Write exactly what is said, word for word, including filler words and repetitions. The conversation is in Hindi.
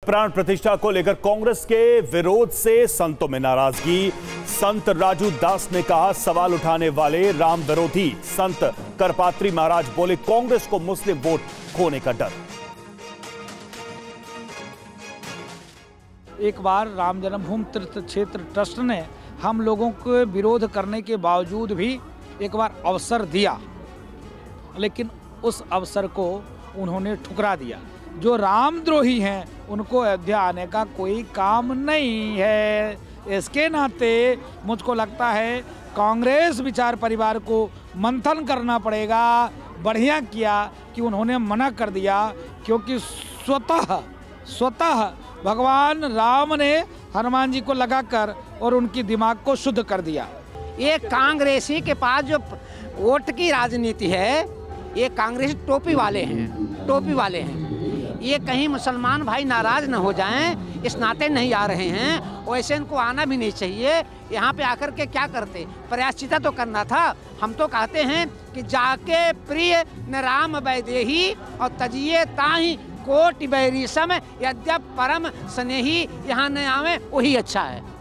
प्राण प्रतिष्ठा को लेकर कांग्रेस के विरोध से संतों में नाराजगी। संत राजू दास ने कहा, सवाल उठाने वाले राम विरोधी। संत करपात्री महाराज बोले, कांग्रेस को मुस्लिम वोट खोने का डर। एक बार राम जन्मभूमि तीर्थ क्षेत्र ट्रस्ट ने हम लोगों को विरोध करने के बावजूद भी एक बार अवसर दिया, लेकिन उस अवसर को उन्होंने ठुकरा दिया। जो रामद्रोही हैं उनको अयोध्या आने का कोई काम नहीं है। इसके नाते मुझको लगता है कांग्रेस विचार परिवार को मंथन करना पड़ेगा। बढ़िया किया कि उन्होंने मना कर दिया, क्योंकि स्वतः स्वतः भगवान राम ने हनुमान जी को लगाकर और उनकी दिमाग को शुद्ध कर दिया। ये कांग्रेसी के पास जो वोट की राजनीति है, ये कांग्रेसी टोपी वाले हैं, टोपी वाले हैं। ये कहीं मुसलमान भाई नाराज न हो जाएं, इस नाते नहीं आ रहे हैं। वैसे इनको आना भी नहीं चाहिए। यहाँ पे आकर के क्या करते, प्रायश्चिता तो करना था। हम तो कहते हैं कि जाके प्रिय न राम वैदेही और तजिए ताही कोटि बैरी सम, यद्यप परम स्नेही यहाँ न आवे वही अच्छा है।